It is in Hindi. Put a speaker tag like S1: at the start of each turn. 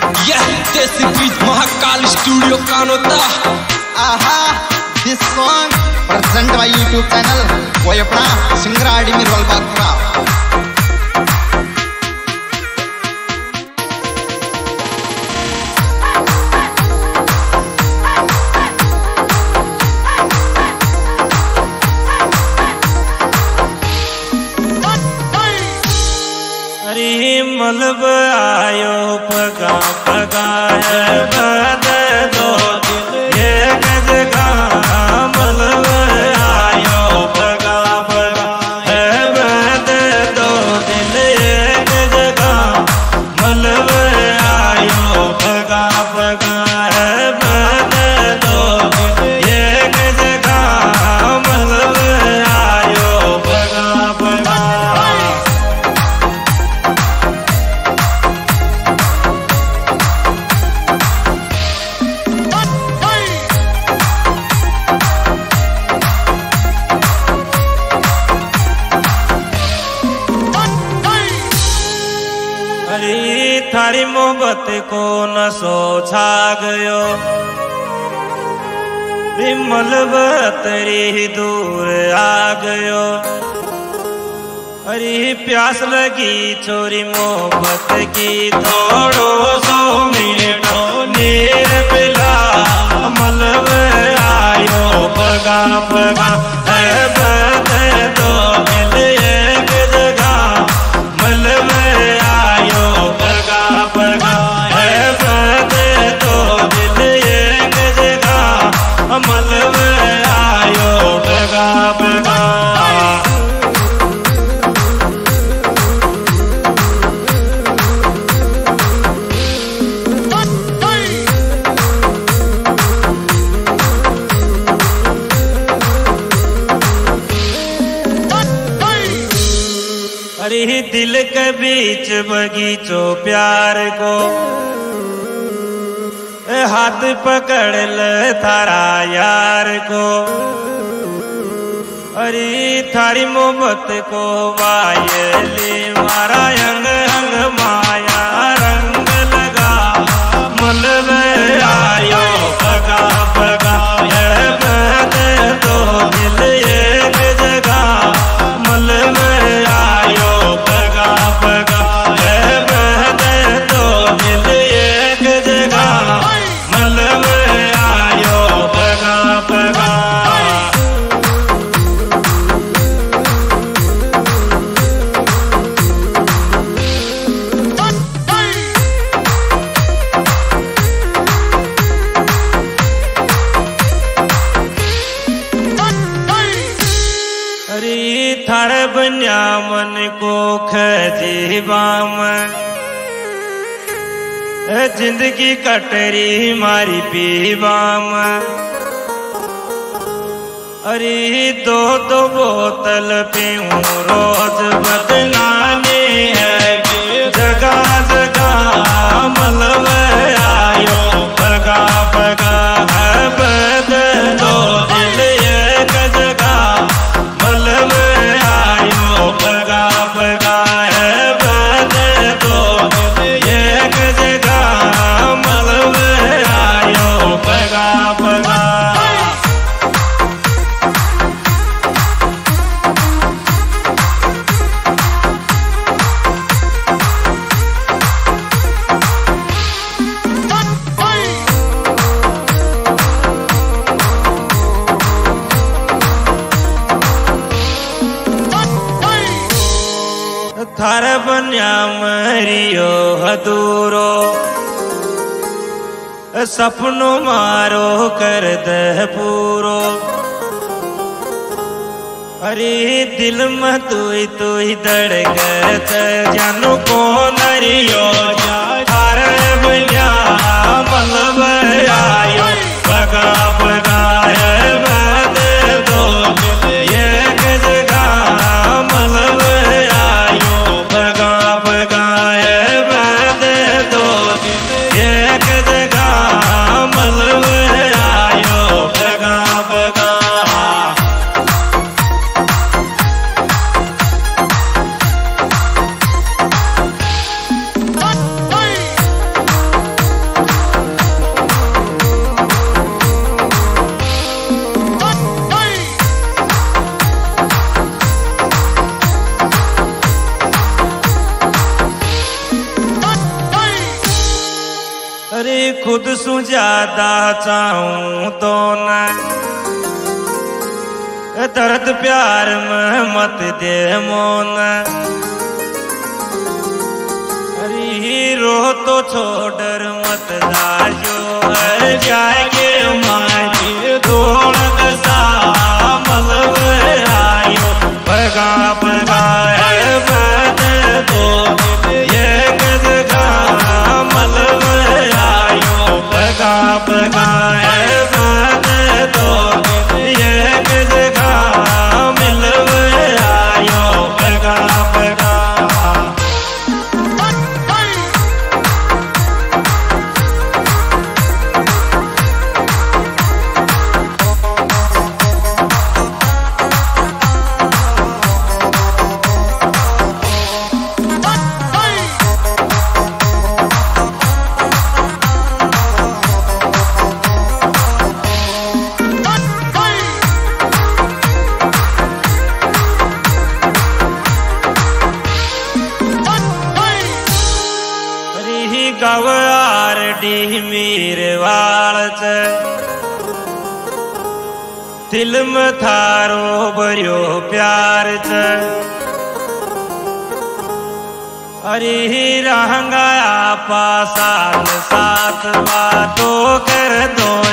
S1: यह देसी बीज महाकाल स्टूडियो कानोता।
S2: आहा, this song present by YouTube channel वो अपना सिंगराड़ी में रोल बात
S3: मलब आयो पगा पगा है बद दो ये गजगा मलब आयो पगा पगा है बद दो दिल ये गजगा मलब आयो पगा पगा है बद दो ये गजगा मलब आयो पगा पगा। थारी मोहब्बत को नशो छा गयो विमल बतरी दूर आ गयो। अरे प्यास लगी छोरी मोहब्बत की थोड़ो सो मीठो नीर पिला मलब आयो पगा पगा है बद दो दिल एक जगह मलब आयो पगा पगा है बद दो दिल एक जगह मलब आयो पगा पगा। अरे दिल के बीच बगीचो प्यार को हाथ पकड़ ले थारा यार को। अरे थारी मोहब्बत को वायली मारा अंग अंग माया रंग लगा मलब आयो पगा पगा है बद दो दिल एक जगह मलब आयो पगा पगा है बद दो दिल एक जगह मलब आयो पगा पगा। थार बन्या मन को खजीबाम जिंदगी कटरी मारी पीबाम। अरे दो दो बोतल पीऊं रोज बदनामी है जगह जगह मलब आयो पगा पगा है बद दो दिल एक जगह मलब आयो पगा पगा है बद दो एक जगह मलब आयो पगा पगा। थार बन्या मरियो हदूरो सपनों मारो कर दे पूरो। अरे दिल में तू ही धड़कत जानू को नरियो थार बन्या मलब आयो पगा पगा है बद दो एक जगह मलब आयो पगा पगा है बद दो एक जगह मलब आयो पगा पगा। खुद सु ज्यादा चाहूं तो न दर्द प्यार में मत दे मोन। अरे हीरो तो छोड़ मत लाजो है जाएगे माजी धोड़ दसा मलव आयो भगा भगा है बद दो ये गदगा मलव आयो भगा भगा है बद दो ये गदगा मिलव आयो भगा भगा। गवार डी मीर वाल दिल में थारो भरियो प्यार च। अरे रंगाया पासा साथ बातों कर दो